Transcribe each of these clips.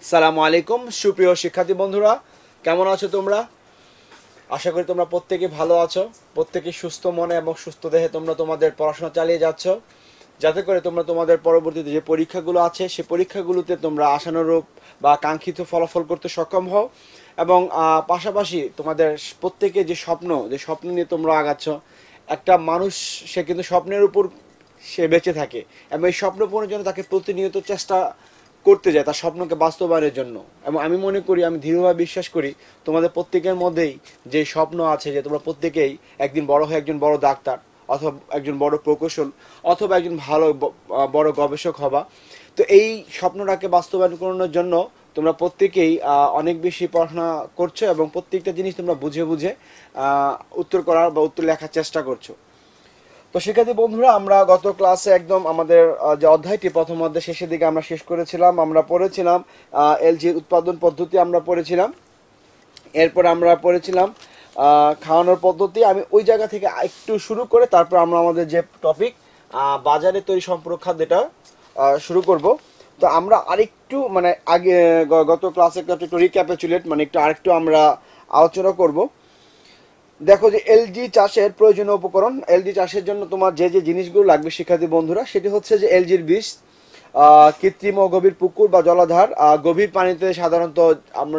সালামু আলাইকুম সুপ্রিয় শিক্ষার্থী বন্ধুরা, কেমন আছো তোমরা? আশা করি তোমরা প্রত্যেকে ভালো আছো, প্রত্যেকে সুস্থ মনে এবং সুস্থ দেহে তোমরা তোমাদের পড়াশোনা চালিয়ে যাচ্ছ, যাতে করে তোমরা তোমাদের পরবর্তীতে যে পরীক্ষাগুলো আছে সেই পরীক্ষাগুলোতে তোমরা আশানুরূপ বা কাঙ্ক্ষিত ফলাফল করতে সক্ষম হও। এবং পাশাপাশি তোমাদের প্রত্যেকে যে স্বপ্ন নিয়ে তোমরা আগাচ্ছ, একটা মানুষ সে কিন্তু স্বপ্নের উপর সে বেঁচে থাকে এবং এই স্বপ্ন পূরণের জন্য তাকে প্রতিনিয়ত চেষ্টা করতে যায় তার স্বপ্নকে বাস্তবায়নের জন্য। এবং আমি মনে করি, আমি দৃঢ়ভাবে বিশ্বাস করি, তোমাদের প্রত্যেকের মধ্যেই যে স্বপ্ন আছে যে তোমরা প্রত্যেকেই একদিন বড় হয়ে একজন বড় ডাক্তার অথবা একজন বড় প্রকৌশল অথবা একজন ভালো বড় গবেষক হবা। তো এই স্বপ্নটাকে বাস্তবায়ন করানোর জন্য তোমরা প্রত্যেকেই অনেক বেশি পড়াশোনা করছো এবং প্রত্যেকটা জিনিস তোমরা বুঝে বুঝে উত্তর করার বা উত্তর লেখার চেষ্টা করছো। তো শিক্ষার্থী বন্ধুরা, আমরা গত ক্লাসে একদম আমাদের যে অধ্যায়টি প্রথম অধ্যায় শেষের দিকে আমরা শেষ করেছিলাম। আমরা পড়েছিলাম এলজির উৎপাদন পদ্ধতি আমরা পড়েছিলাম, এরপর আমরা পড়েছিলাম খাওয়ানোর পদ্ধতি। আমি ওই জায়গা থেকে একটু শুরু করে তারপর আমরা আমাদের যে টপিক বাজারে তৈরি সম্পূরক খাদ্যটা শুরু করব। তো আমরা আরেকটু আগে গত ক্লাসে একটু রিক্যাপিচুলেট আরেকটু আমরা আলোচনা করব। দেখো যে এলজি চাষের প্রয়োজনীয় উপকরণ, এলজি চাষের জন্য তোমার যে যে জিনিসগুলো লাগবে শিক্ষার্থী বন্ধুরা, সেটি হচ্ছে যে এলজির বীজ, কৃত্রিম ও গভীর পুকুর বা জলাধার। গভীর পানিতে সাধারণত আমরা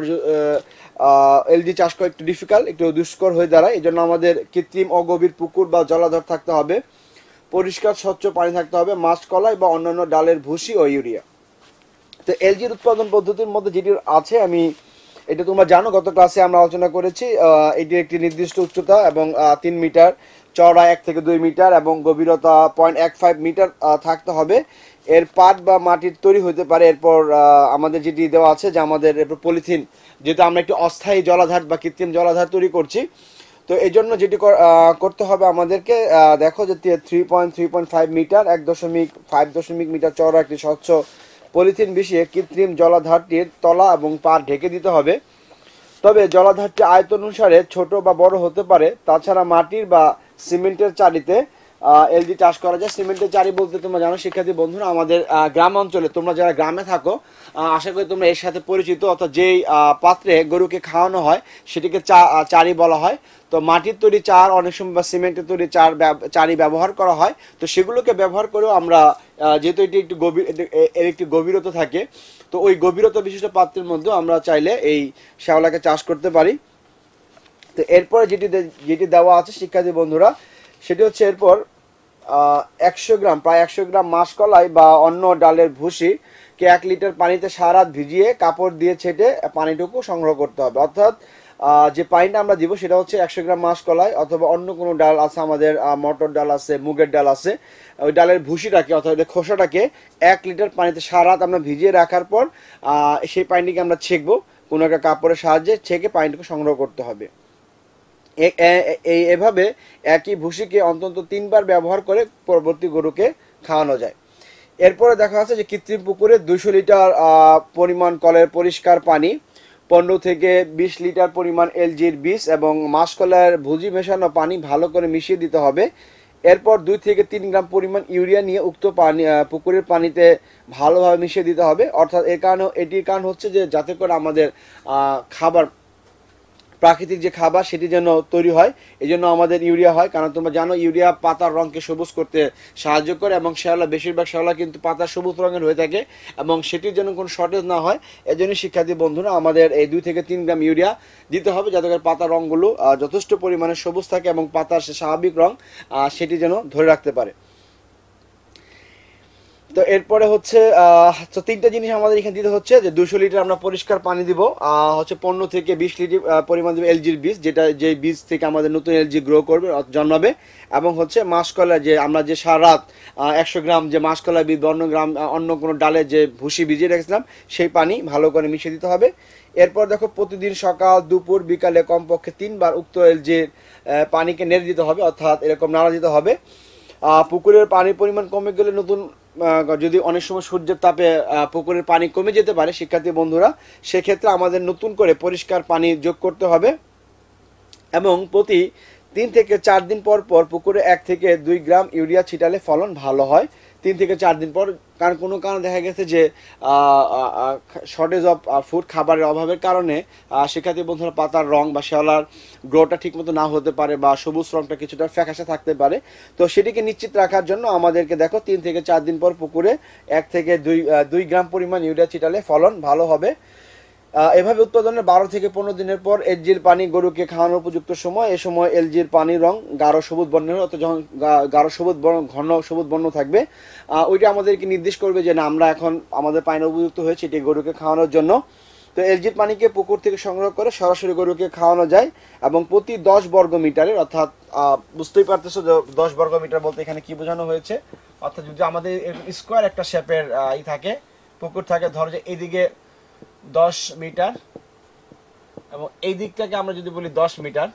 এলজি চাষ করা একটু ডিফিকাল্ট, একটু দুষ্কর হয়ে দাঁড়ায়। এই জন্য আমাদের কৃত্রিম ও গভীর পুকুর বা জলাধার থাকতে হবে, পরিষ্কার স্বচ্ছ পানি থাকতে হবে, মাছ কলাই বা অন্যান্য ডালের ভুসি ও ইউরিয়া। তো এলজির উৎপাদন পদ্ধতির মধ্যে যেটি আছে, আমি এটা তোমরা জানো, গত ক্লাসে আমরা আলোচনা করেছি। এটি একটি নির্দিষ্ট উচ্চতা এবং 3 মিটার, চওড়া 1 থেকে 2 মিটার এবং গভীরতা 0.15 মিটার থাকতে হবে। এর পাট বা মাটির তৈরি হতে পারে। এরপর আমাদের যেটি দেওয়া আছে যে আমাদের এরপর পলিথিন, যেহেতু আমরা একটি অস্থায়ী জলাধার বা কৃত্রিম জলাধার তৈরি করছি, তো এই জন্য যেটি করতে হবে আমাদেরকে, দেখো যে 3.5 মিটার 1.5 মিটার চওড়া একটি স্বচ্ছ পলিথিন বিছিয়ে কৃত্রিম জলাধারটির তলা এবং পাড় ঢেকে দিতে হবে। তবে জলাধারটি আয়তন অনুসারে ছোট বা বড় হতে পারে। তাছাড়া মাটির বা সিমেন্টের চারিতে এলজি চাষ করা যায়। সিমেন্টের চারি বলতে তোমরা জানো শিক্ষার্থী বন্ধুরা, আমাদের গ্রাম অঞ্চলে, তোমরা যারা গ্রামে থাকো আশা করি তোমরা এর সাথে পরিচিত, অর্থাৎ যেই পাত্রে গরুকে খাওয়ানো হয় সেটিকে চারি বলা হয়। তো মাটির তৈরি চার, অনেক সময় বা সিমেন্টের তৈরি চারি ব্যবহার করা হয়। তো সেগুলোকে ব্যবহার করেও আমরা, যেহেতু এটি একটি এর একটি গভীরতা থাকে, তো ওই গভীরতা বিশিষ্ট পাত্রের মধ্যে আমরা চাইলে এই শ্যাওলাকে চাষ করতে পারি। তো এরপরে যেটি দেওয়া আছে শিক্ষার্থী বন্ধুরা, সেটি হচ্ছে এরপর প্রায় 100 গ্রাম মাসকলাই বা অন্য ডালের ভুসিকে 1 লিটার পানিতে সারা রাত ভিজিয়ে কাপড় দিয়ে ছেটে পানিটুকু সংগ্রহ করতে হবে। অর্থাৎ যে পানিটা আমরা দিব সেটা হচ্ছে 100 গ্রাম মাসকলাই অথবা অন্য কোনো ডাল আছে, আমাদের মটর ডাল আছে, মুগের ডাল আছে, ওই ডালের ভুসিটাকে অথবা খোসাটাকে 1 লিটার পানিতে সারা রাত আমরা ভিজিয়ে রাখার পর সেই পানিটিকে আমরা ছেঁকবো, কোনো একটা কাপড়ের সাহায্যে ছেঁকে পানিটুকু সংগ্রহ করতে হবে। এভাবে একই ভুসিকে অন্তত 3 বার ব্যবহার করে পরবর্তী গরুকে খাওয়ানো যায়। এরপরে দেখা যাচ্ছে যে কৃত্রিম পুকুরে 200 লিটার পরিমাণ কলের পরিষ্কার পানি, 15 থেকে 20 লিটার পরিমাণ এলজির বীজ এবং মাসকলাইয়ের ভুজি মেশানো পানি ভালো করে মিশিয়ে দিতে হবে। এরপর 2 থেকে 3 গ্রাম পরিমাণ ইউরিয়া নিয়ে উক্ত পানি পুকুরের পানিতে ভালোভাবে মিশিয়ে দিতে হবে। অর্থাৎ এটির কারণ হচ্ছে যে যাতে করে আমাদের খাবার, প্রাকৃতিক যে খাবার সেটি যেন তৈরি হয়, এই জন্য আমাদের ইউরিয়া হয়। কারণ তোমরা জানো ইউরিয়া পাতার রঙকে সবুজ করতে সাহায্য করে এবং বেশিরভাগ শ্যাওলা কিন্তু পাতা সবুজ রঙের হয়ে থাকে, এবং সেটির জন্য কোনো শর্টেজ না হয়। এই জন্য শিক্ষার্থী বন্ধুরা, আমাদের এই 2 থেকে 3 গ্রাম ইউরিয়া দিতে হবে, যাতে করে পাতার রঙগুলো যথেষ্ট পরিমাণে সবুজ থাকে এবং পাতার স্বাভাবিক রং সেটি যেন ধরে রাখতে পারে। তো এরপরে হচ্ছে তো 3টা জিনিস আমাদের এখানে দিতে হচ্ছে, যে 200 লিটার আমরা পরিষ্কার পানি দিব, হচ্ছে 15 থেকে 20 লিটার পরিমাণ দেবে এলজির বীজ, যে বীজ থেকে আমাদের নতুন এলজি গ্রো করবে, জন্মাবে, এবং হচ্ছে মাসকলাই, যে আমরা যে সারা রাত 100 গ্রাম যে মাসকলাই বীজ, অন্য কোনো ডালে যে ভুসি ভিজিয়ে রেখেছিলাম সেই পানি ভালো করে মিশিয়ে দিতে হবে। এরপর দেখো প্রতিদিন সকাল, দুপুর, বিকালে কমপক্ষে 3 বার উক্ত এলজির পানিকে নেড়ে দিতে হবে, অর্থাৎ এরকম নাড়া দিতে হবে। পুকুরের পানির পরিমাণ কমে গেলে যদি অনেক সময় সূর্যের তাপে পুকুরের পানি কমে যেতে পারে শিক্ষার্থী বন্ধুরা, সেক্ষেত্রে আমাদের নতুন করে পরিষ্কার পানি যোগ করতে হবে এবং প্রতি 3 থেকে 4 দিন পর পর পুকুরে 1 থেকে 2 গ্রাম ইউরিয়া ছিটালে ফলন ভালো হয়। 3 থেকে 4 দিন পর। কারণ কোনো কারণে দেখা গেছে যে শর্টেজ অফ ফুড, খাবারের অভাবের কারণে শিক্ষার্থী বন্ধুরা পাতার রং বা শেওলার গ্রোটা ঠিকমতো না হতে পারে বা সবুজ রংটা কিছুটা ফ্যাকাশে থাকতে পারে। তো সেটিকে নিশ্চিত রাখার জন্য আমাদেরকে দেখো 3 থেকে 4 দিন পর পুকুরে 1 থেকে 2 গ্রাম পরিমাণ ইউরিয়া ছিটালে ফলন ভালো হবে। এভাবে উৎপাদনের 12 থেকে 15 দিনের পর এলজির পানি গরুকে খাওয়ানোর উপযুক্ত সময়। এ সময় এলজির পানির রং গাঢ় সবুজ বর্ণের, অর্থাৎ যখন গাঢ় সবুজ বর্ণ, ঘন সবুজ বর্ণ থাকবে, ওইটা আমাদেরকে নির্দেশ করবে যে না, আমরা এখন আমাদের পানির উপযুক্ত হয়েছে এটি গরুকে খাওয়ানোর জন্য। তো এলজির পানিকে পুকুর থেকে সংগ্রহ করে সরাসরি গরুকে খাওয়ানো যায় এবং প্রতি 10 বর্গ মিটারের, অর্থাৎ বুঝতেই পারতেছো যে 10 বর্গ মিটার বলতে এখানে কি বোঝানো হয়েছে, অর্থাৎ যদি আমাদের স্কোয়ার একটা শেপের থাকে পুকুর থাকে, ধরো যে এইদিকে 10 মিটার এবং এই দিকটাকে আমরা যদি বলি 10 মিটার,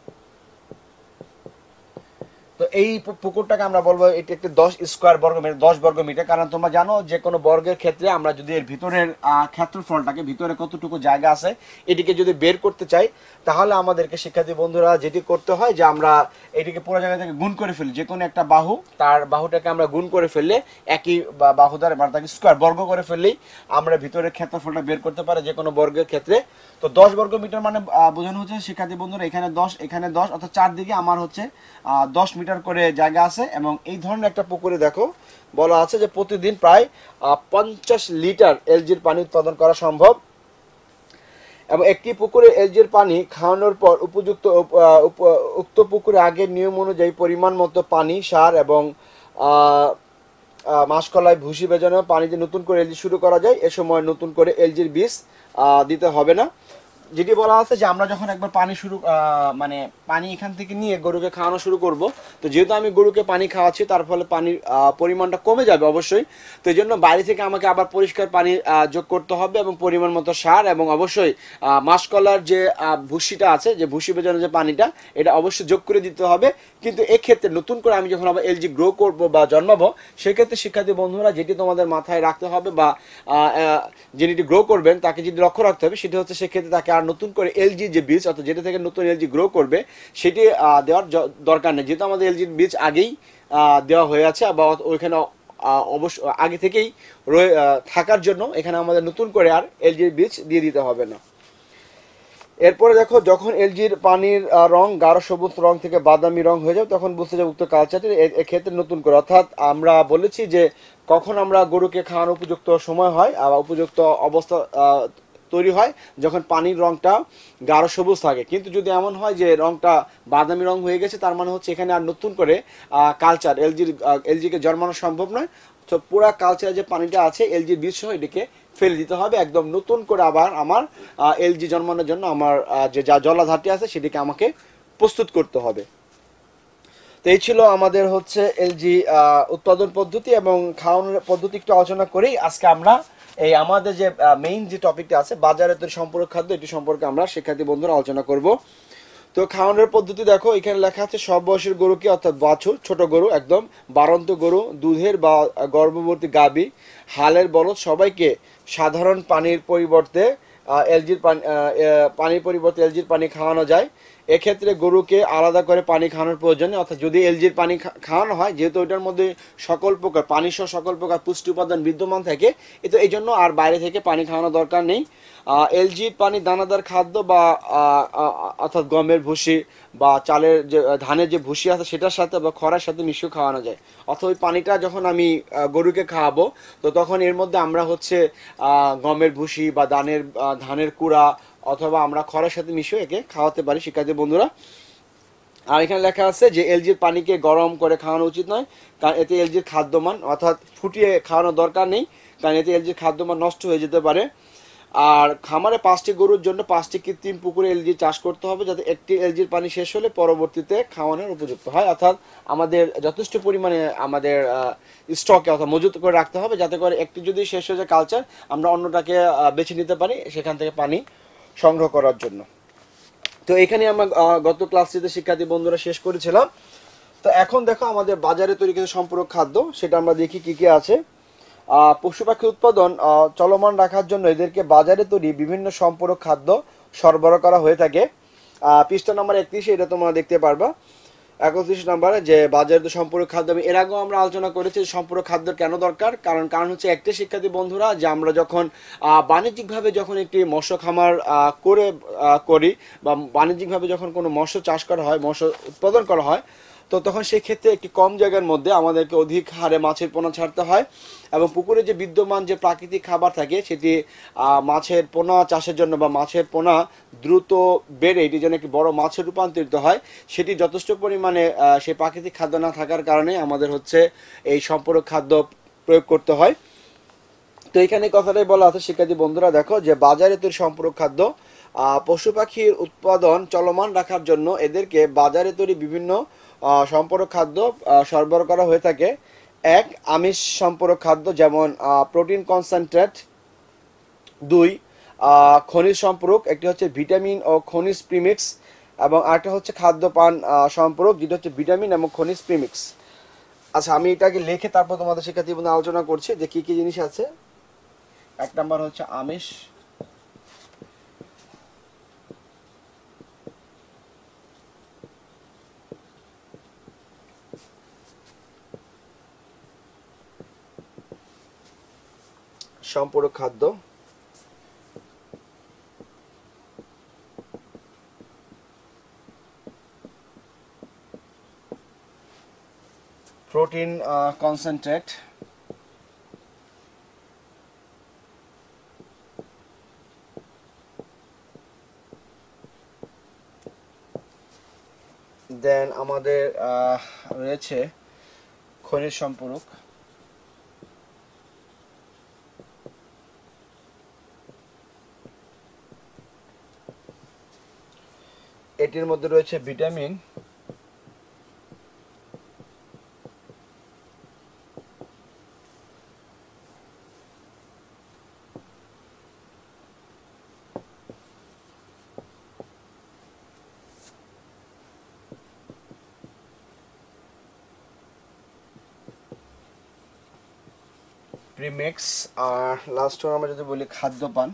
তো এই পুকুরটাকে আমরা বলবো এটি একটি 10 স্কোয়ার বর্গ মিটার, 10 বর্গ মিটার। কারণ তোমরা জানো যে কোনো বর্গের ক্ষেত্রে আমরা যদি এর ভিতরের ক্ষেত্রফলটাকে, ভিতরে কতটুকু জায়গা আছে এটিকে যদি বের করতে চাই, তাহলে আমাদেরকে শিক্ষার্থী বন্ধুরা যেটি করতে হয় যে আমরা এটিকে পুরো জায়গা থেকে গুণ করে ফেলি। যে কোনো একটা বাহু, তার বাহুটাকে আমরা গুণ করে ফেললে, একই বাহু দ্বারা মানে তাকে স্কোয়ার বর্গ করে ফেললেই আমরা ভিতরের ক্ষেত্রফলটা বের করতে পারি যে কোনো বর্গের ক্ষেত্রে। তো 10 বর্গ মিটার মানে বোঝানো হচ্ছে শিক্ষার্থী বন্ধুরা এখানে 10, এখানে 10, অর্থাৎ চারদিকে আমার হচ্ছে 10 মিটার করে জায়গা আছে। এবং এই ধরনের একটা পুকুরে দেখো বলা আছে যে প্রতিদিন প্রায় 50 লিটার এলজির পানি উৎপাদন করা সম্ভব। এবং একটি পুকুরে এলজির পানি খাওয়ানোর পর উক্ত পুকুরে আগের নিয়ম অনুযায়ী পরিমাণ মতো পানি, সার এবং মাসকলাই ভুসি ভেজানো পানিতে নতুন করে এলজি শুরু করা যায়। এ সময় নতুন করে এলজির বীজ দিতে হবে না। যেটি বলা আছে যে আমরা যখন একবার পানি মানে পানি এখান থেকে নিয়ে গরুকে খাওয়ানো শুরু করব, তো যেহেতু আমি গরুকে পানি খাওয়াচ্ছি তার ফলে পানির পরিমাণটা কমে যাবে অবশ্যই। তো এই জন্য বাইরে থেকে আমাকে আবার পরিষ্কার পানি যোগ করতে হবে এবং পরিমাণ মতো সার এবং অবশ্যই মাসকলার যে ভুসিটা আছে, যে ভুসি ভেজানো যে পানিটা, এটা অবশ্যই যোগ করে দিতে হবে। কিন্তু এক্ষেত্রে নতুন করে আমি যখন আবার এলজি গ্রো করব বা জন্মাবো, সেক্ষেত্রে শিক্ষার্থী বন্ধুরা যেটি তোমাদের মাথায় রাখতে হবে বা যিনি গ্রো করবেন তাকে যদি লক্ষ্য রাখতে হবে, সেটি হচ্ছে সেক্ষেত্রে তাকে আর নতুন করে এলজি যে বীজ, অর্থাৎ যেটা থেকে নতুন এলজি গ্রো করবে সেটি দেওয়ার দরকার নেই, যেহেতু আমাদের এলজির বীজ আগেই দেওয়া হয়ে আছে বা ওইখানে অবশ্য আগে থেকেই থাকার জন্য এখানে আমাদের নতুন করে আর এলজির বীজ দিয়ে দিতে হবে না। এরপরে দেখো যখন এলজির পানির রং গাঢ় সবুজ রং থেকে বাদামি রং হয়ে যাবে, তখন বুঝতে যাবে উক্ত কালচারটি এক্ষেত্রে নতুন করে, অর্থাৎ আমরা বলেছি যে কখন আমরা গরুকে খাওয়ানোর উপযুক্ত সময় হয়, উপযুক্ত অবস্থা তৈরি হয় যখন পানির রংটা গাঢ় সবুজ থাকে। কিন্তু যদি এমন হয় যে রংটা বাদামি রং হয়ে গেছে, তার মানে হচ্ছে এখানে আর নতুন করে কালচার এলজিকে জন্মানো সম্ভব নয়। তো পুরা কালচার যে পানিটা আছে এলজির বীজ সহ এটিকে ফেলে দিতে হবে, একদম নতুন করে আবার আমার এলজি জন্মানোর জন্য আমার যে জলাধারটি আছে সেটিকে আমাকে প্রস্তুত করতে হবে। তো এই ছিল আমাদের হচ্ছে এলজি উৎপাদন পদ্ধতি এবং খাওয়ানোর পদ্ধতি একটু আলোচনা করেই আজকে আমরা এই আমাদের যে মেইন যে টপিকটা আছে বাজারে তৈরি সম্পূরক খাদ্য, এটি সম্পর্কে আমরা শিক্ষার্থী বন্ধুরা আলোচনা করব। তো খাওয়ানোর পদ্ধতি দেখো এখানে লেখা আছে সব বয়সের গরুকে, অর্থাৎ বাছুর, ছোট গরু, একদম বাড়ন্ত গরু, দুধের বা গর্ভবতী গাভী, হালের বলদ সবাইকে সাধারণ পানির পরিবর্তে এলজির পানি খাওয়ানো যায়। এক্ষেত্রে গরুকে আলাদা করে পানি খাওয়ানোর প্রয়োজন নেই, অর্থাৎ যদি এলজির পানি খাওয়ানো হয়, যেহেতু ওইটার মধ্যে সকল প্রকার পানি সহ সকল প্রকার পুষ্টি উপাদান বিদ্যমান থাকে, তো এই জন্য আর বাইরে থেকে পানি খাওয়ানোর দরকার নেই। এলজির পানি দানাদার খাদ্য বা অর্থাৎ গমের ভুসি বা চালের যে ধানের যে ভুসি আছে সেটার সাথে বা খড়ের সাথে মিশিয়ে খাওয়ানো যায়। অথবা ওই পানিটা যখন আমি গরুকে খাওয়াবো, তো তখন এর মধ্যে আমরা হচ্ছে গমের ভুসি বা ধানের কুড়া অথবা আমরা খড়ের সাথে মিশিয়ে একে খাওয়াতে পারি শিক্ষার্থী বন্ধুরা। আর এখানে লেখা আছে যে এলজির পানিকে গরম করে খাওয়ানো উচিত নয়, কারণ এতে এলজির খাদ্যমান, অর্থাৎ ফুটিয়ে খাওয়ানোর দরকার নেই, কারণ এতে এলজির খাদ্যমান নষ্ট হয়ে যেতে পারে। আর খামারে 5টি গরুর জন্য 5টি কৃত্রিম পুকুরে এলজি চাষ করতে হবে, যাতে একটি এলজির পানি শেষ হলে পরবর্তীতে খাওয়ানোর উপযুক্ত হয়, অর্থাৎ আমাদের যথেষ্ট পরিমাণে আমাদের স্টকে অর্থাৎ মজুত করে রাখতে হবে, যাতে করে একটি যদি শেষ হয়ে যায় কালচার, আমরা অন্যটাকে বেছে নিতে পারি সেখান থেকে পানি সংগ্রহ করার জন্য। তো এখানে আমরা গত ক্লাসটিতে শিক্ষার্থী বন্ধুরা শেষ করেছিলাম। তো এখন দেখো আমাদের বাজারে তৈরি কিছু সম্পূরক খাদ্য, সেটা আমরা দেখি কি কি আছে। পশু পাখি উৎপাদন চলমান রাখার জন্য এদেরকে বাজারে তৈরি বিভিন্ন সম্পূরক খাদ্য সরবরাহ করা হয়ে থাকে। পৃষ্ঠা নম্বর 31 এটা তোমরা দেখতে পারবা। 31 নম্বরে যে বাজারে সম্পূরক খাদ্য, আমি এর আগেও আমরা আলোচনা করেছি সম্পূরক খাদ্য কেন দরকার। কারণ হচ্ছে একটা শিক্ষার্থী বন্ধুরা, যে আমরা যখন বাণিজ্যিকভাবে যখন একটি মৎস্য খামার করি বা বাণিজ্যিকভাবে যখন কোনো মৎস্য চাষ করা হয়, মৎস্য উৎপাদন করা হয়, তো তখন সেই ক্ষেত্রে একটি কম জায়গার মধ্যে আমাদেরকে অধিক হারে মাছের পোনা ছাড়তে হয়, এবং পুকুরে যে বিদ্যমান যে প্রাকৃতিক খাবার থাকে সেটি মাছের পোনা চাষের জন্য বা মাছের পোনা দ্রুত বেড়ে এটি যেন একটি বড় মাছে রূপান্তরিত হয়, সেটি যথেষ্ট পরিমাণে সেই প্রাকৃতিক খাদ্য না থাকার কারণে আমাদের হচ্ছে এই সম্পূরক খাদ্য প্রয়োগ করতে হয়। তো এখানে কথাটাই বলা আছে শিক্ষার্থী বন্ধুরা, দেখো যে বাজারে তৈরি সম্পূরক খাদ্য পশু পাখির উৎপাদন চলমান রাখার জন্য এদেরকে বাজারে তৈরি বিভিন্ন সম্পূরক খাদ্য সরবরাহ করা হয়ে থাকে। এক, আমিষ সম্পূরক খাদ্য, যেমন প্রোটিন কনসেন্ট্রেট। দুই, খনিজ সম্পূরক, একটি হচ্ছে ভিটামিন ও খনিজ প্রিমিক্স, এবং আরেকটা হচ্ছে খাদ্য পান সম্পূরক, যেটা হচ্ছে ভিটামিন এবং খনিজ প্রিমিক্স। আচ্ছা, আমি এটাকে লিখে তারপর তোমাদের শিক্ষার্থী বন্ধু আলোচনা করছি যে কি কি জিনিস আছে। এক নাম্বার হচ্ছে আমিষ সম্পূরক খাদ্য। Protein concentrate. দেন আমাদের রয়েছে খনিজ সম্পূরক। এটির মধ্যে রয়েছে ভিটামিন, প্রিমিক্স, আর লাস্ট আমরা যদি বলি খাদ্য পান।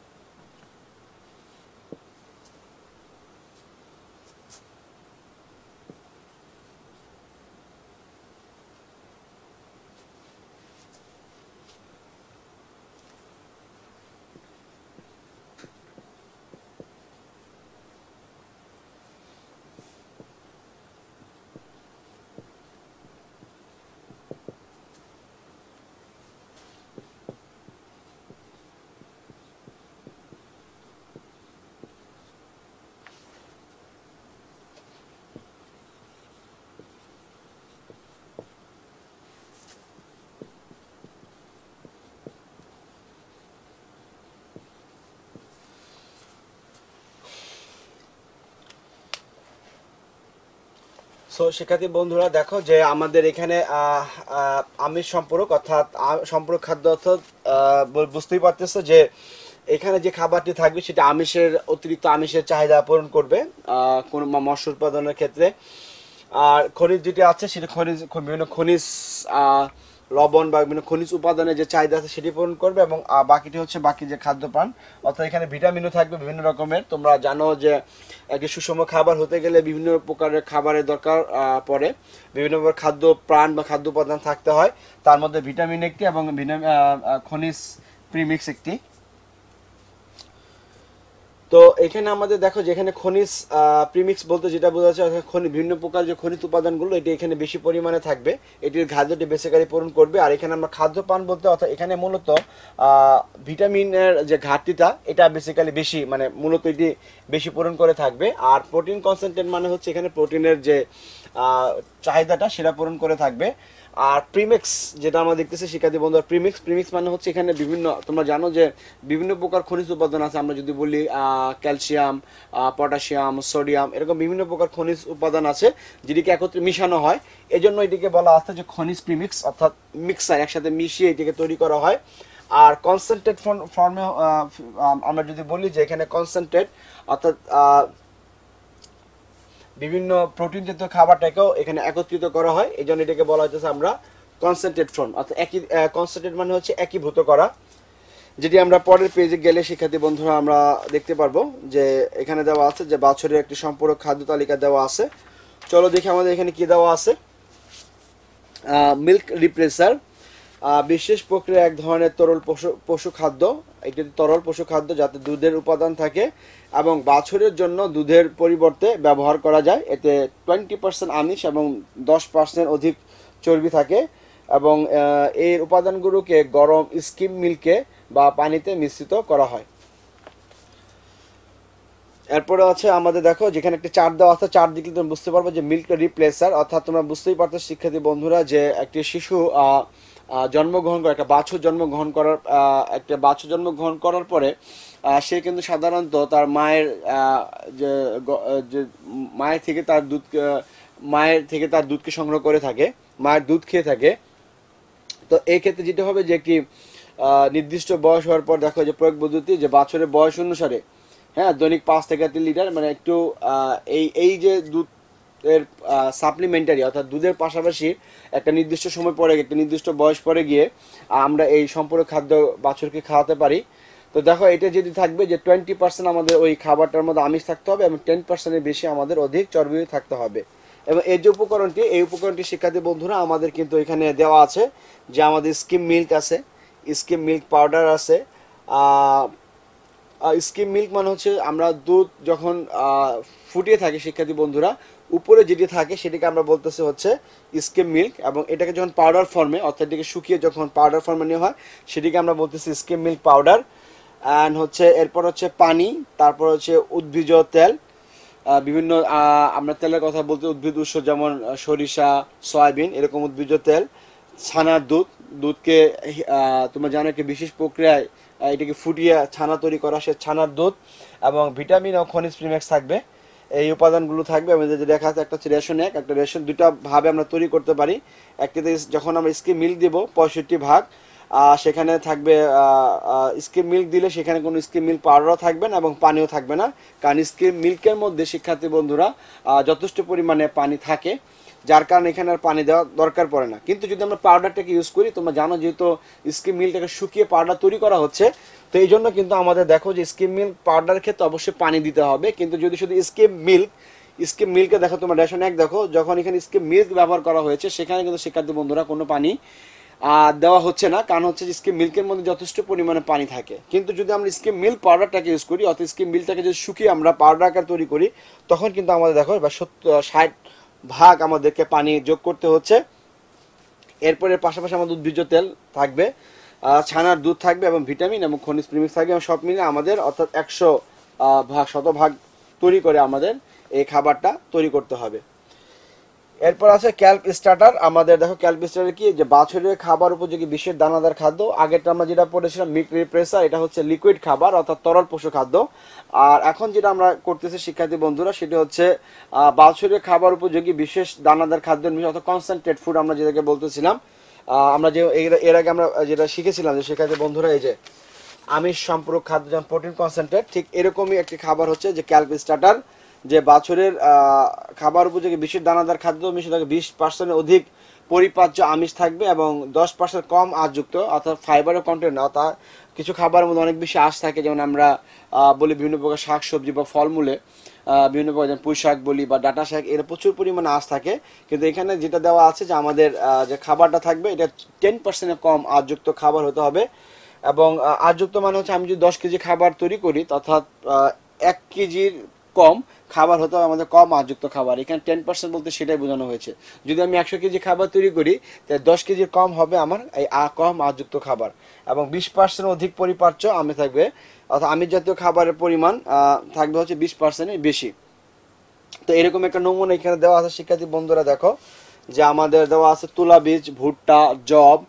সো শিক্ষার্থী বন্ধুরা, দেখো যে আমাদের এখানে আমিষ সম্পূরক অর্থাৎ সম্পূরক খাদ্য অর্থাৎ বুঝতেই পারতেছো যে এখানে যে খাবারটি থাকবে সেটা আমিষের অতিরিক্ত আমিষের চাহিদা পূরণ করবে কোন মৎস্য উৎপাদনের ক্ষেত্রে। আর খনিজ যেটি আছে সেটা বিভিন্ন খনিজ লবণ বা বিভিন্ন খনিজ উপাদানের যে চাহিদা আছে সেটি পূরণ করবে, এবং বাকিটি হচ্ছে বাকি যে খাদ্য পান অর্থাৎ এখানে ভিটামিনও থাকবে বিভিন্ন রকমের। তোমরা জানো যে একটি সুষম খাবার হতে গেলে বিভিন্ন প্রকারের খাবারের দরকার পড়ে, বিভিন্ন প্রকার খাদ্য প্রাণ বা খাদ্য উপাদান থাকতে হয়, তার মধ্যে ভিটামিন একটি এবং খনিজ প্রিমিক্স একটি। তো এখানে আমাদের দেখো যে এখানে খনিজ প্রিমিক্স বলতে যেটা বোঝা যাচ্ছে বিভিন্ন প্রকার যে খনিজ উপাদানগুলো এটি এখানে বেশি পরিমাণে থাকবে, এটির খাদ্যটি বেসিক্যালি পূরণ করবে। আর এখানে আমরা খাদ্য পান বলতে অর্থাৎ এখানে মূলত ভিটামিনের যে ঘাটতিটা এটা বেসিক্যালি বেশি, মানে মূলত এটি বেশি পূরণ করে থাকবে। আর প্রোটিন কনসেন্ট্রেট মানে হচ্ছে এখানে প্রোটিনের যে চাহিদাটা সেটা পূরণ করে থাকবে। আর প্রিমিক্স যেটা আমরা দেখতেছি শিক্ষার্থী বন্ধুরা, প্রিমিক্স মানে হচ্ছে এখানে বিভিন্ন, তোমরা জানো যে বিভিন্ন প্রকার খনিজ উপাদান আছে, আমরা যদি বলি ক্যালসিয়াম, পটাশিয়াম, সোডিয়াম, এরকম বিভিন্ন প্রকার খনিজ উপাদান আছে যেটিকে একত্রে মিশানো হয়, এজন্য এটিকে বলা আছে যে খনিজ প্রিমিক্স অর্থাৎ মিক্সার, একসাথে মিশিয়ে এটিকে তৈরি করা হয়। আর কনসেন্ট্রেট ফর্মে আমরা যদি বলি যে এখানে কনসেন্ট্রেট অর্থাৎ বিভিন্ন প্রোটিন জাতীয় খাবারটাকেও এখানে একত্রিত করা হয়, এই জন্য এটাকে বলা হচ্ছে আমরা কনসেন্ট্রেট ফর্ম অর্থাৎ একই কনসেন্ট্রেট মানে হচ্ছে একীভূত করা, যেটি আমরা পরের পেজে গেলে শিক্ষার্থী বন্ধুরা আমরা দেখতে পারবো যে এখানে দেওয়া আছে যে বছরের একটি সম্পূরক খাদ্য তালিকা দেওয়া আছে। চলো দেখি আমাদের এখানে কি দেওয়া আছে। মিল্ক রিপ্লেসার বিশেষ প্রক্রিয়া এক ধরনের তরল পশু খাদ্য। এটি তরল পশু খাদ্য যাতে দুধের উপাদান থাকে এবং বাছুরের জন্য দুধের পরিবর্তে ব্যবহার করা যায়। এতে 20% আমিষ এবং 10% অধিক চর্বি থাকে এবং এর উপাদানগুলোকে গরম স্কিম মিল্কে বা পানিতে মিশ্রিত করা হয়। এরপরে আছে আমাদের দেখো যেখানে একটা চার্ট দেওয়া আছে, চার্ট দিকে তুমি বুঝতে পারবে যে মিল্ক রিপ্লেসার অর্থাৎ তোমরা বুঝতেই পারতো শিক্ষার্থী বন্ধুরা যে একটি শিশু জন্মগ্রহণ করে একটা বাছুর জন্মগ্রহণ করার পরে সে কিন্তু সাধারণত তার মায়ের যে মায়ের থেকে তার দুধকে সংগ্রহ করে থাকে, মায়ের দুধ খেয়ে থাকে। তো এই ক্ষেত্রে যেটা হবে যে একটি নির্দিষ্ট বয়স হওয়ার পর দেখো যে প্রয়োগ পদ্ধতি যে বাছুরের বয়স অনুসারে, হ্যাঁ, দৈনিক 5 থেকে 3 লিটার মানে একটু এই যে দুধ এর সাপ্লিমেন্টারি অর্থাৎ দুধের পাশাপাশি একটা নির্দিষ্ট সময় পরে একটা নির্দিষ্ট বয়স পরে গিয়ে আমরা এই সম্পূরক খাদ্য বাছুরকে খাওয়াতে পারি। তো দেখো এটা যদি থাকবে যে 20% আমাদের ওই খাবারটার মধ্যে আমিষ থাকতে হবে এবং 10%-এর বেশি আমাদের অধিক চর্বি থাকতে হবে। এবং এই যে উপকরণটি শিক্ষার্থী বন্ধুরা আমাদের কিন্তু এখানে দেওয়া আছে যে আমাদের স্কিম মিল্ক আছে, স্কিম মিল্ক পাউডার আছে। স্কিম মিল্ক মানে হচ্ছে আমরা দুধ যখন ফুটিয়ে থাকি শিক্ষার্থী বন্ধুরা, উপরে যেটি থাকে সেটিকে আমরা বলতেছি হচ্ছে স্কিম মিল্ক এবং এটাকে যখন পাউডার ফর্মে অর্থাৎ এটাকে শুকিয়ে যখন পাউডার ফর্মে নেওয়া হয় সেটিকে আমরা বলতেছি স্কিম মিল্ক পাউডার। অ্যান্ড হচ্ছে এরপর হচ্ছে পানি, তারপর হচ্ছে উদ্ভিজ তেল, বিভিন্ন আমরা তেলের কথা বলতে উদ্ভিদ উৎস যেমন সরিষা, সয়াবিন এরকম উদ্ভিজ তেল, ছানার দুধকে তোমরা জানো একটি বিশেষ প্রক্রিয়ায় এটাকে ফুটিয়ে ছানা তৈরি করা, সে ছানার দুধ এবং ভিটামিন ও খনিজ প্রিমিক্স থাকবে। এই উপাদানগুলো থাকবে এবং যে দেখা যাচ্ছে একটা হচ্ছে রেশন এক, একটা রেশন, দুটা ভাবে আমরা তৈরি করতে পারি। একটিতে যখন আমরা স্কিম মিল্ক দিব 65 ভাগ, সেখানে থাকবে স্কিম মিল্ক দিলে সেখানে কোনো স্কিম মিল্ক পাউডারও থাকবে না এবং পানিও থাকবে না, কারণ স্কিম মিল্কের মধ্যে শিক্ষার্থী বন্ধুরা যথেষ্ট পরিমাণে পানি থাকে, যার কারণে এখানে আর পানি দেওয়া দরকার পড়ে না। কিন্তু যদি আমরা পাউডারটাকে ইউজ করি, তোমরা জানো যেহেতু স্কিম মিল্কটাকে শুকিয়ে পাউডার তৈরি করা হচ্ছে, তো এই জন্য কিন্তু আমাদের দেখো যে স্কিম মিল্ক পাউডারের ক্ষেত্রে অবশ্যই পানি দিতে হবে। কিন্তু যদি শুধু স্কিম মিল্কে দেখো তোমার রেশন এক দেখো যখন এখানে স্কিম মিল্ক ব্যবহার করা হয়েছে সেখানে কিন্তু শিক্ষার্থী বন্ধুরা কোনো পানি দেওয়া হচ্ছে না, কারণ হচ্ছে যে স্কিম মিল্কের মধ্যে যথেষ্ট পরিমাণে পানি থাকে। কিন্তু যদি আমরা স্কিম মিল্ক পাউডারটাকে ইউজ করি অর্থাৎ স্কিম মিল্কটাকে যদি শুকিয়ে আমরা পাউডার আকার তৈরি করি, তখন কিন্তু আমাদের দেখো 60 ভাগ আমাদেরকে পানি যোগ করতে হচ্ছে। এরপরে পাশাপাশি আমাদের উদ্ভিজ্জ তেল থাকবে, ছানার দুধ থাকবে এবং ভিটামিন এবং খনিজ প্রিমিক্স থাকবে এবং সব মিলে আমাদের অর্থাৎ 100% তৈরি করে আমাদের এই খাবারটা তৈরি করতে হবে। এরপর আছে ক্যাল্প স্টার্টার। আমাদের দেখো ক্যাল্প স্টার্টার কি, যে বাছুরের খাবার উপযোগী বিশেষ দানাদার খাদ্য। আগেরটা আমরা যেটা পড়েছিলাম মিল্ক রিপ্লেসার, এটা হচ্ছে লিকুইড খাবার অর্থাৎ তরল পশু খাদ্য। আর এখন যেটা আমরা করতেছি শিক্ষার্থী বন্ধুরা সেটা হচ্ছে বাছুরের খাবার উপযোগী বিশেষ দানাদার খাদ্য অর্থাৎ কনসেন্ট্রেট ফুড আমরা যেটাকে বলতেছিলাম। আমরা যে এর আগে আমরা যেটা শিখেছিলাম যে শিক্ষার্থী বন্ধুরা এই যে আমিষ সম্পূরক খাদ্য যেমন প্রোটিন কনসেন্ট্রেট, ঠিক এরকমই একটি খাবার হচ্ছে যে ক্যাল্প স্টার্টার, যে বাছুরের খাবার উপযোগী বিশেষ দানাদার খাদ্য মিশ্রিত 20% অধিক পরিপাচ্য আমিষ থাকবে এবং 10% কম আঁশযুক্ত অর্থাৎ ফাইবারের কন্টেন্ট। অর্থাৎ কিছু খাবারের মধ্যে অনেক বেশি আঁশ থাকে, যেমন আমরা বলি বিভিন্ন প্রকার শাক সবজি বা ফলমূলে বিভিন্ন প্রকার যেমন পুঁই শাক বলি বা ডাঁটা শাক, এর প্রচুর পরিমাণে আঁশ থাকে। কিন্তু এখানে যেটা দেওয়া আছে যে আমাদের যে খাবারটা থাকবে এটা 10% কম আঁশযুক্ত খাবার হতে হবে। এবং আঁশযুক্ত মানে হচ্ছে আমি যদি 10 কেজি খাবার তৈরি করি অর্থাৎ 1 কেজির কম খাবার হতে হবে আমাদের কম আঁশযুক্ত খাবার। এখানে 10% বলতে সেটাই বোঝানো হয়েছে। যদি আমি 100 কেজি খাবার তৈরি করি তাহলে 10 কেজির কম হবে আমার এই কম আঁশযুক্ত খাবার এবং 20% অধিক পরিপাচ্য আমি থাকবে অর্থাৎ আমিষ জাতীয় খাবারের পরিমাণ থাকবে হচ্ছে 20%-এর বেশি। তো এরকম একটা নমুনা এখানে দেওয়া আছে শিক্ষার্থী বন্ধুরা। দেখো যে আমাদের দেওয়া আছে তুলা বীজ, ভুট্টা, জব,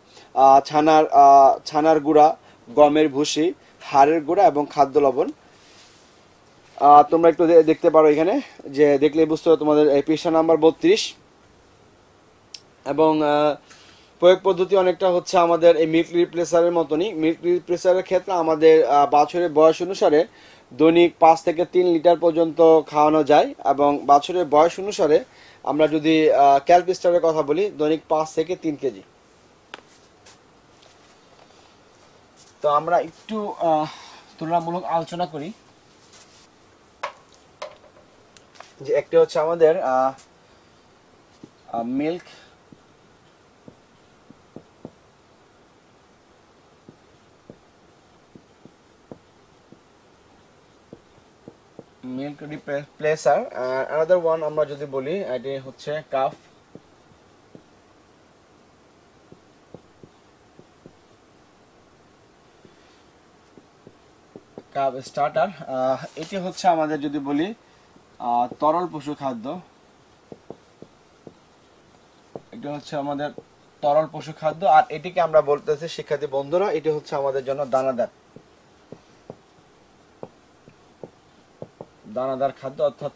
ছানার গুঁড়া, গমের ভুসি, হাড়ের গুঁড়া এবং খাদ্য লবণ। তোমরা একটু দেখতে পারো এখানে, যে দেখলে বুঝতে হবে তোমাদের এই পৃষ্ঠা নাম্বার 32। এবং প্রয়োগ পদ্ধতি অনেকটা হচ্ছে আমাদের এই মিল্ক রিপ্লেসারের মতনই। মিল্ক রিপ্লেসারের ক্ষেত্রে আমাদের বাছুরের বয়স অনুসারে দৈনিক 5 থেকে 3 লিটার পর্যন্ত খাওয়ানো যায় এবং বাছুরের বয়স অনুসারে আমরা যদি ক্যাল্প স্টারের কথা বলি দৈনিক 5 থেকে 3 কেজি। তো আমরা একটু তুলনামূলক আলোচনা করি যে একটা হচ্ছে আমাদের milk, milk replacer. Another one আমরা যদি বলি এটি হচ্ছে কাফ, কাপ স্টার্টার। এটি হচ্ছে আমাদের যদি বলি তরল পশু খাদ্য, এটি হচ্ছে আমাদের তরল পশু খাদ্য। আর এটিকে আমরা বলতেছি শিক্ষার্থী বন্ধুরা এটি হচ্ছে আমাদের জন্য দানাদার, দানাদার খাদ্য অর্থাৎ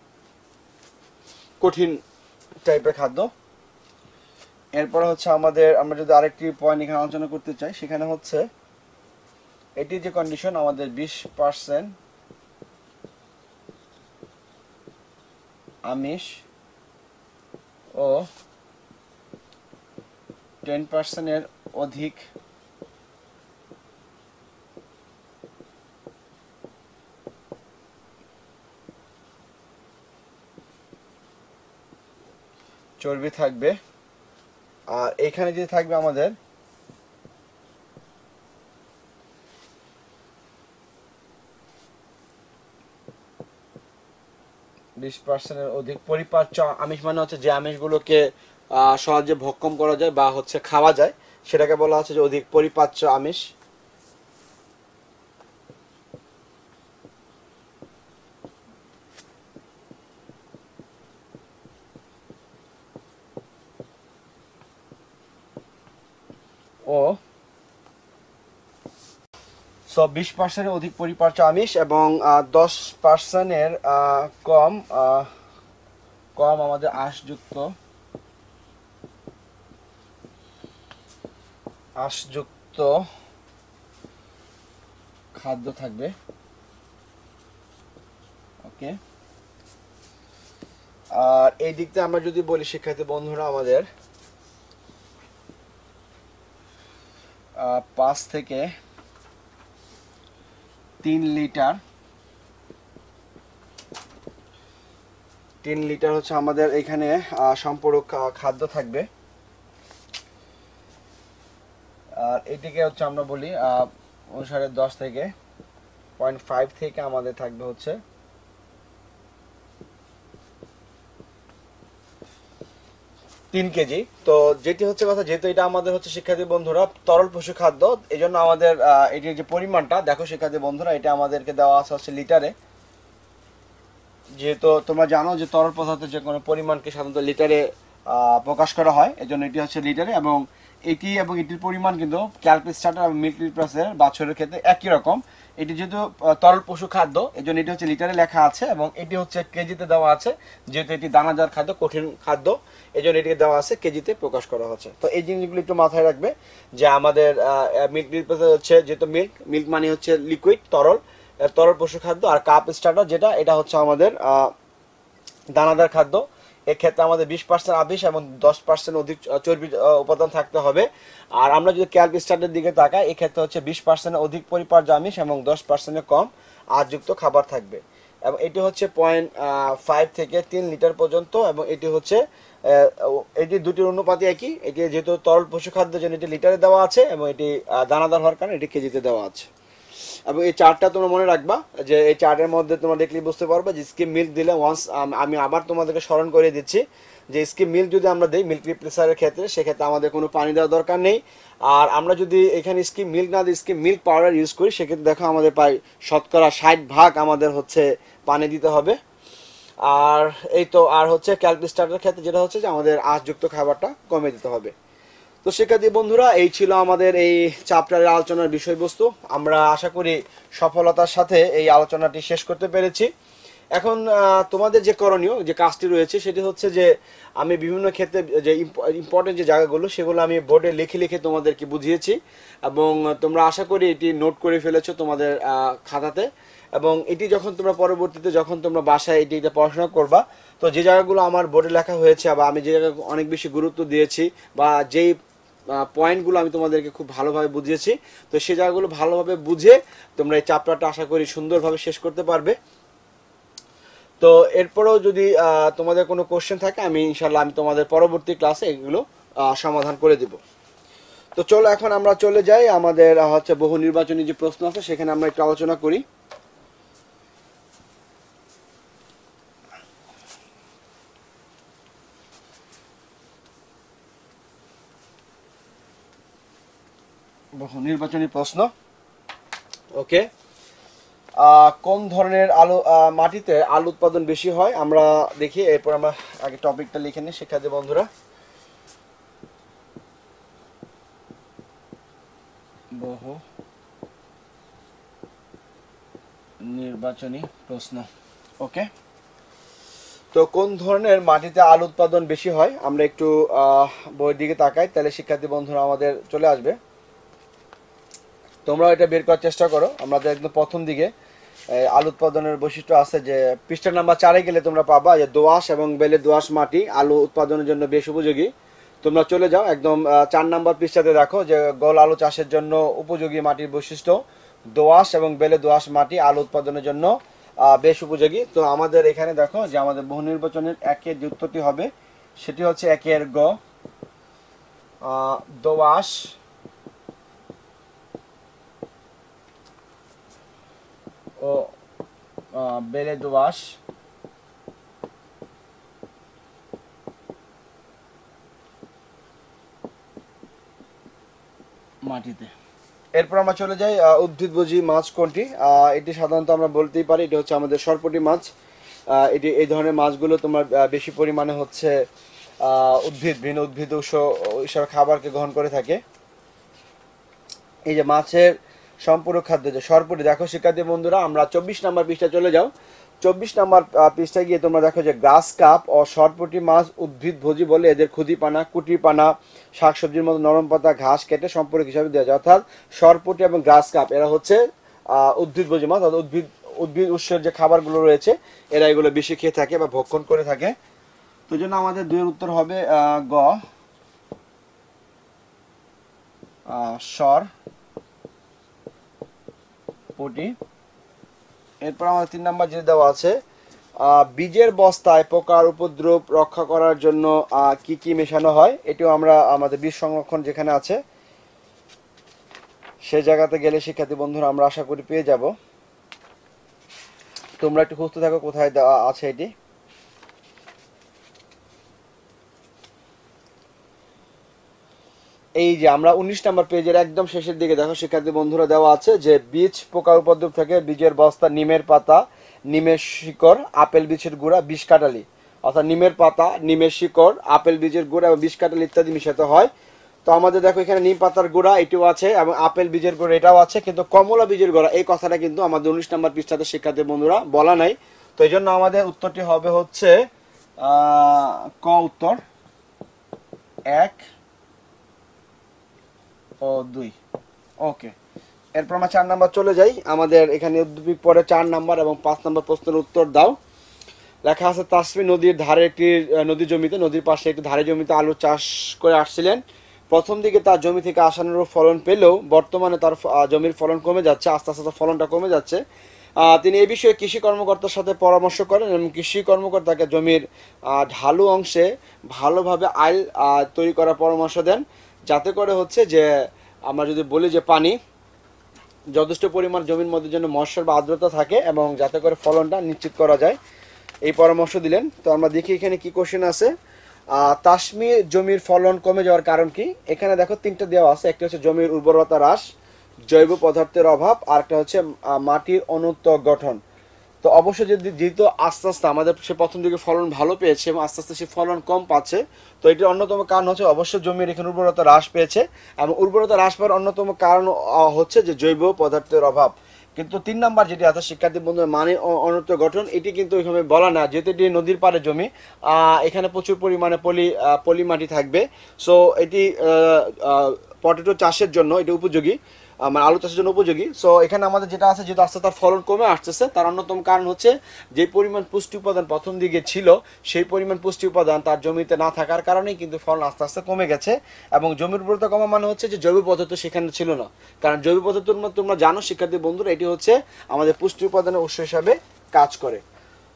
কঠিন টাইপের খাদ্য। এরপর হচ্ছে আমাদের, আমরা যদি আরেকটি পয়েন্ট এখানে আলোচনা করতে চাই, সেখানে হচ্ছে এটি যে কন্ডিশন আমাদের 20% আমিষ ও 10% অধিক চর্বি থাকবে। আর এখানে যে থাকবে আমাদের 20% অধিক পরিপাচ্য আমিষ, মানে হচ্ছে যে আমিষগুলোকে সহজে ভক্ষণ করা যায় বা হচ্ছে খাওয়া যায় সেটাকে বলা হচ্ছে যে অধিক পরিপাচ্য আমিষ। ও 20% অধিক পরিপাচ্য আমিষ এবং 10% কম কম আমাদের আঁশযুক্ত খাদ্য থাকবে। ওকে, আর এই দিক থেকে আমরা যদি বলি শিক্ষার্থী বন্ধুরা আমাদের 5 থেকে 3 লিটার হচ্ছে আমাদের এখানে সম্পূরক খাদ্য থাকবে। আর এটিকে হচ্ছে আমরা বলি অনুসারে 10 থেকে 0.5 থেকে আমাদের থাকবে হচ্ছে 3 কেজি। তো যেটি হচ্ছে কথা, যেহেতু এটা আমাদের হচ্ছে শিক্ষার্থী বন্ধুরা তরল পশু খাদ্য, এই জন্য আমাদের এটির যে পরিমাণটা দেখো শিক্ষার্থী বন্ধুরা, এটা আমাদেরকে দেওয়া আছে হচ্ছে লিটারে। যেহেতু তোমরা জানো যে তরল পদার্থের যে কোনো পরিমাণকে সাধারণত লিটারে প্রকাশ করা হয়, এজন্য এটি হচ্ছে লিটারে। এবং এটি এবং এটির পরিমাণ কিন্তু ক্যালপ স্টার্টার এবং মিল্ক রিপ্লেসার বাছুরের ক্ষেত্রে একই রকম। এটি যেহেতু তরল পশু খাদ্য এজন্য এটি হচ্ছে লিটারে লেখা আছে এবং এটি হচ্ছে কেজিতে দেওয়া আছে। যেহেতু এটি দানাদার খাদ্য, কঠিন খাদ্য, এজন্য এটিকে দেওয়া আছে কেজিতে প্রকাশ করা হচ্ছে। তো এই জিনিসগুলো একটু মাথায় রাখবে যে আমাদের মিল্ক রিপ্লেসার হচ্ছে, যেহেতু মিল্ক মানে হচ্ছে লিকুইড, তরল পশু খাদ্য। আর কাপ স্টার্টার যেটা, এটা হচ্ছে আমাদের দানাদার খাদ্য। এক্ষেত্রে আমাদের 20% আমিষ এবং 10% অধিক চর্বি উপাদান থাকতে হবে। আর আমরা যদি ক্যালপ স্টার্টারের দিকে তাকাই, এক্ষেত্রে হচ্ছে 20% অধিক পরিপাচ্য আমিষ এবং 10% কম আঁশযুক্ত খাবার থাকবে। এবং এটি হচ্ছে 0.5 থেকে 3 লিটার পর্যন্ত। এবং এটি হচ্ছে এটি দুটির অনুপাতে একই। এটি যেহেতু তরল পশু খাদ্য জন্য এটি লিটারে দেওয়া আছে এবং এটি দানাদার হওয়ার কারণে এটি কেজিতে দেওয়া আছে। এবং এই চার্টটা তোমরা মনে রাখবা, যে এই চার্টের মধ্যে তোমরা দেখলে বুঝতে পারবে যে স্কিম মিল্ক দিলে ওয়ান্স, আমি আবার তোমাদেরকে স্মরণ করে দিচ্ছি যে স্কিম মিল্ক যদি আমরা দিই মিল্ক রিপ্লেসারের ক্ষেত্রে, সেক্ষেত্রে আমাদের কোনো পানি দেওয়ার দরকার নেই। আর আমরা যদি এখানে স্কিম মিল্ক না দিই, স্কিম মিল্ক পাউডার ইউজ করি, সেক্ষেত্রে দেখো আমাদের প্রায় 60% আমাদের হচ্ছে পানি দিতে হবে। আর এই তো, আর হচ্ছে ক্যালপ স্টার্টারের ক্ষেত্রে যেটা হচ্ছে যে আমাদের আঁশযুক্ত খাবারটা কমে দিতে হবে। তো শিক্ষার্থী বন্ধুরা, এই ছিল আমাদের এই চ্যাপ্টারের আলোচনার বিষয়বস্তু। আমরা আশা করি সফলতার সাথে এই আলোচনাটি শেষ করতে পেরেছি। এখন তোমাদের যে করণীয় যে কাজটি রয়েছে সেটি হচ্ছে যে আমি বিভিন্ন ক্ষেত্রে যে ইম্পর্টেন্ট যে জায়গাগুলো সেগুলো আমি বোর্ডে লিখে তোমাদেরকে বুঝিয়েছি এবং তোমরা আশা করি এটি নোট করে ফেলেছো তোমাদের খাতাতে। এবং এটি যখন তোমরা পরবর্তীতে যখন তোমরা বাসায় এটিতে পড়াশোনা করবা, তো যে জায়গাগুলো আমার বোর্ডে লেখা হয়েছে বা আমি যে জায়গায় অনেক বেশি গুরুত্ব দিয়েছি বা যেই পয়েন্টগুলো আমি তোমাদেরকে খুব ভালোভাবে বুঝিয়েছি, তো সেই জায়গাগুলো ভালোভাবে বুঝে তোমরা এই চ্যাপ্টারটা আশা করি সুন্দরভাবে শেষ করতে পারবে। তো এরপরেও যদি তোমাদের কোনো কোশ্চেন থাকে আমি ইনশাল্লাহ আমি তোমাদের পরবর্তী ক্লাসে এগুলো সমাধান করে দিব। তো চলো এখন আমরা চলে যাই আমাদের হচ্ছে বহু নির্বাচনী যে প্রশ্ন আছে সেখানে আমরা একটু আলোচনা করি। বহু নির্বাচনী প্রশ্ন, ওকে। কোন ধরনের মাটিতে আলু উৎপাদন বেশি হয় আমরা দেখি, এরপর আমরা আগে টপিকটা লিখে নিই শিক্ষার্থী বন্ধুরা। বহু নির্বাচনী প্রশ্ন, ওকে। তো কোন ধরনের মাটিতে আলু উৎপাদন বেশি হয় আমরা একটু বইয়ের দিকে তাকাই, তাহলে শিক্ষার্থী বন্ধুরা আমাদের চলে আসবে। তোমরা এটা বের করার চেষ্টা করো। আমাদের একদম প্রথম দিকে আলু উৎপাদনের বৈশিষ্ট্য আছে, যে পৃষ্ঠা নাম্বার 4-এ গেলে তোমরা পাবা যে দোআঁশ এবং বেলে দোআঁশ মাটি আলু উৎপাদনের জন্য বেশ উপযোগী। তোমরা চলে যাও একদম 4 নম্বর পৃষ্ঠাতে, দেখো যে গোল আলু চাষের জন্য উপযোগী মাটির বৈশিষ্ট্য দোআঁশ এবং বেলে দোআঁশ মাটি আলু উৎপাদনের জন্য বেশ উপযোগী। তো আমাদের এখানে দেখো যে আমাদের বহু নির্বাচনের একের যে উত্তরটি হবে সেটি হচ্ছে একের গ, দোআঁশ ও বেলে দোআঁশ মাটিতে। এরপর আমরা চলে যাই উদ্ভিদভোজী মাছ কোনটি। এটি সাধারণত আমরা বলতেই পারি এটি হচ্ছে আমাদের সরপুঁটি মাছ। এটি এই ধরনের মাছগুলো তোমার বেশি পরিমাণে হচ্ছে ভিন্ন উদ্ভিদ উৎস হিসাবে খাবারকে গ্রহণ করে থাকে। এই যে মাছের সম্পূরক খাদ্য যে সরপুঁটি, দেখো শিক্ষার্থী বন্ধুরা আমরা 24 নম্বর পৃষ্ঠায় চলে যাও। 24 নম্বর পৃষ্ঠায় গিয়ে তোমরা দেখো যে গ্রাস কাপ ও সরপুঁটি মাছ উদ্ভিদ ভোজী বলে এদের ক্ষুদিপানা, কুটিপানা, শাকসবজির মতো নরম পাতা ঘাস কেটে সম্পূরক হিসাবে দেওয়া যায়। অর্থাৎ সরপুঁটি এবং গ্রাস কাপ এরা হচ্ছে উদ্ভিদ ভোজী মাছ, অর্থাৎ উদ্ভিদ উৎসের যে খাবারগুলো রয়েছে এরা এগুলো বেশি খেয়ে থাকে বা ভক্ষণ করে থাকে। তো জন্য আমাদের দুইয়ের উত্তর হবে গ, সর পুটি। এরপর আমাদের 3 নম্বর যে দেওয়া আছে বীজের বস্তায় পোকার উপদ্রব রক্ষা করার জন্য কি কি মেশানো হয়, এটিও আমরা আমাদের বীজ সংরক্ষণ যেখানে আছে সেই জায়গাতে গেলে শিক্ষার্থী বন্ধুরা আমরা আশা করি পেয়ে যাব। তোমরা একটু খুঁজতে থাকো কোথায় আছে এটি। এই যে আমরা 19 নম্বর পেজের একদম শেষের দিকে দেখো শিক্ষার্থী বন্ধুরা দেওয়া আছে যে বীজ পোকার উপদ্রব থেকে বীজের বস্তা, নিমের পাতা, নিমের শিকড়, আপেল বীজের গুঁড়া, বিষ কাটালি, অর্থাৎ নিমের পাতা, নিমের শিকড়, আপেল বীজের গুঁড়া এবং বিষ কাটালি ইত্যাদি মিশাতে হয়। তো আমাদের দেখো এখানে নিম পাতার গুঁড়া এটিও আছে এবং আপেল বীজের গুঁড়া এটাও আছে, কিন্তু কমলা বীজের গুঁড়া এই কথাটা কিন্তু আমাদের 19 নম্বর পৃষ্ঠাতে শিক্ষার্থী বন্ধুরা বলা নাই। তো এই জন্য আমাদের উত্তরটি হবে হচ্ছে ক উত্তর 1 ও 2, ওকে। এরপর আমরা 4 নাম্বার চলে যাই। আমাদের এখানে উদ্দীপক পরে 4 নাম্বার এবং 5 নাম্বার প্রশ্নের উত্তর দাও। লেখা আছে তাসমি নদীর ধারে একটি নদীর পাশে একটি ধারে জমিতে আলু চাষ করে আসছিলেন। প্রথম দিকে তার জমি থেকে আশানুরূপ ফলন পেলেও বর্তমানে তার জমির ফলন কমে যাচ্ছে, আস্তে আস্তে ফলনটা কমে যাচ্ছে। তিনি এই বিষয়ে কৃষি কর্মকর্তার সাথে পরামর্শ করেন এবং কৃষি কর্মকর্তাকে জমির ঢালু অংশে ভালোভাবে আইল তৈরি করার পরামর্শ দেন, যাতে করে হচ্ছে যে আমরা যদি বলি যে পানি যথেষ্ট পরিমাণ জমির মধ্যে যেন ময়শ্চার বা আর্দ্রতা থাকে এবং যাতে করে ফলনটা নিশ্চিত করা যায়, এই পরামর্শ দিলেন। তো আমরা দেখি এখানে কি কোশ্চেন আছে। তাসমি জমির ফলন কমে যাওয়ার কারণ কি, এখানে দেখো 3টা দেওয়া আছে। একটা হচ্ছে জমির উর্বরতা হ্রাস, জৈব পদার্থের অভাব, আর একটা হচ্ছে মাটির অনুত্তক গঠন। তো অবশ্যই যেহেতু আস্তে আস্তে আমাদের সে প্রথম দিকে ফলন ভালো পেয়েছে এবং আস্তে আস্তে সে ফলন কম পাচ্ছে, তো এটির অন্যতম কারণ হচ্ছে অবশ্যই জমির এখানে উর্বরতা হ্রাস পেয়েছে এবং উর্বরতা হ্রাস পাওয়ার অন্যতম কারণ হচ্ছে যে জৈব পদার্থের অভাব। কিন্তু 3 নাম্বার যেটি আছে শিক্ষার্থী বন্ধু মানে অনুত্তক গঠন, এটি কিন্তু ওইভাবে বলা না, যেহেতু এটি নদীর পাড়ে জমি, এখানে প্রচুর পরিমাণে পলি মাটি থাকবে। সো এটি পটেটো চাষের জন্য এটি উপযোগী, মানে আলু চাষের জন্য উপযোগী। সো এখানে আমাদের যেটা আছে, যেটা আস্তে তার ফলন কমে আসতেছে, তার অন্যতম কারণ হচ্ছে যে পরিমাণ পুষ্টি উপাদান প্রথম দিকে ছিল সেই পরিমাণ পুষ্টি উপাদান তার জমিতে না থাকার কারণেই কিন্তু ফলন আস্তে আস্তে কমে গেছে। এবং জমির উর্বরতা কমা মানে হচ্ছে যে জৈব পদার্থ সেখানে ছিল না, কারণ জৈব পদার্থ তোমরা জানো শিক্ষার্থী বন্ধুরা এটি হচ্ছে আমাদের পুষ্টি উপাদানের উৎস হিসাবে কাজ করে।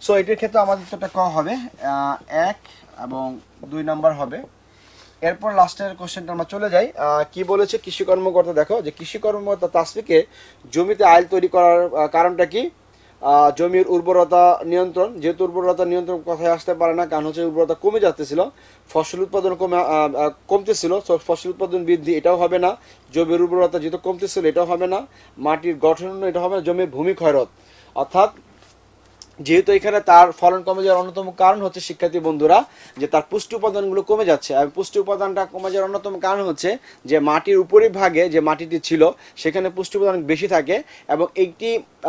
সো এটির ক্ষেত্রে আমাদের তো একটা ক হবে 1 এবং 2 নাম্বার হবে। এরপর লাস্টের কোশ্চেনটা আমরা চলে যাই। কি বলেছে কৃষি কর্মকর্তা, দেখো যে কৃষি কর্মকর্তা তাসফিকে জমিতে আইল তৈরি করার কারণটা কি? জমির উর্বরতা নিয়ন্ত্রণ, যেহেতু উর্বরতা নিয়ন্ত্রণ কথায় আসতে পারে না, কারণ হচ্ছে উর্বরতা কমে যাচ্ছিল, ফসল উৎপাদন কমতেছিল, ফসল উৎপাদন বৃদ্ধি এটাও হবে না, জমির উর্বরতা যেহেতু কমতেছিল এটাও হবে না, মাটির গঠন এটা হবে না, জমির ভূমি ক্ষয়রোধ। অর্থাৎ যেহেতু এখানে তার ফলন কমে যাওয়ার অন্যতম কারণ হচ্ছে শিক্ষার্থী বন্ধুরা যে তার পুষ্টি উপাদানগুলো কমে যাচ্ছে। আর পুষ্টি উপাদানটা কমে যাওয়ার অন্যতম কারণ হচ্ছে যে মাটির উপরিভাগে যে মাটিটি ছিল সেখানে পুষ্টি উপাদান বেশি থাকে, এবং একটি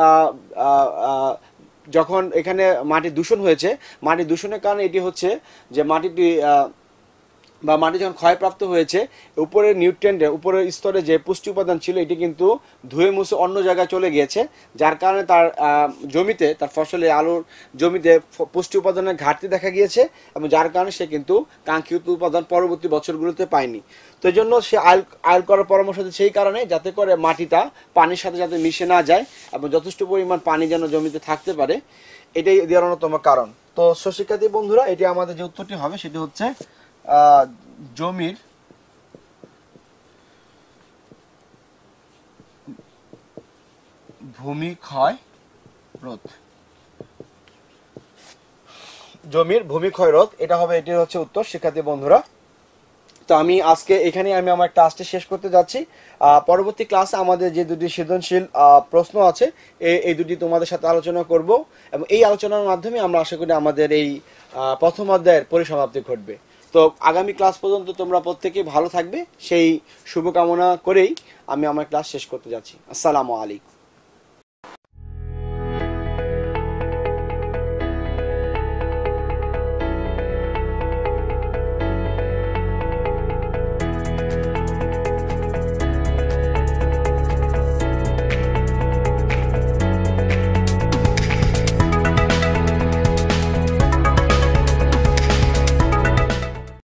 যখন এখানে মাটি দূষণ হয়েছে, মাটি দূষণের কারণে এটি হচ্ছে যে মাটিটি বা মাটি যখন ক্ষয়প্রাপ্ত হয়েছে, উপরের নিউট্রিয়েন্টের উপরের স্তরে যে পুষ্টি উপাদান ছিল এটি কিন্তু ধুয়ে মুছে অন্য জায়গায় চলে গিয়েছে, যার কারণে তার জমিতে, তার ফসলে আলুর জমিতে পুষ্টি উপাদানের ঘাটতি দেখা গিয়েছে, এবং যার কারণে সে কিন্তু কাঙ্ক্ষিত উপাদান পরবর্তী বছরগুলোতে পায়নি। তো এই জন্য সে আইল করার পরামর্শ দিচ্ছে সেই কারণে, যাতে করে মাটিটা পানির সাথে যাতে মিশে না যায় এবং যথেষ্ট পরিমাণ পানি যেন জমিতে থাকতে পারে, এটাই দেওয়ার অন্যতম কারণ। তো শিক্ষার্থী বন্ধুরা, এটি আমাদের যে উত্তরটি হবে সেটি হচ্ছে জমির ভূমি ক্ষয় রোধ, জমির ভূমি ক্ষয় রোধ, এটা হবে, এটি হচ্ছে উত্তর শিক্ষার্থী বন্ধুরা। তো আমি আজকে এখানে আমার ক্লাসটি শেষ করতে যাচ্ছি। পরবর্তী ক্লাসে আমাদের যে দুটি সৃজনশীল প্রশ্ন আছে এই দুটি তোমাদের সাথে আলোচনা করব, এবং এই আলোচনার মাধ্যমে আমরা আশা করি আমাদের এই প্রথম অধ্যায়ের পরিসমাপ্তি ঘটবে। তো আগামী ক্লাস পর্যন্ত তোমরা প্রত্যেকেই ভালো থাকবে, সেই শুভকামনা করেই আমি আমার ক্লাস শেষ করতে যাচ্ছি। আসসালামু আলাইকুম।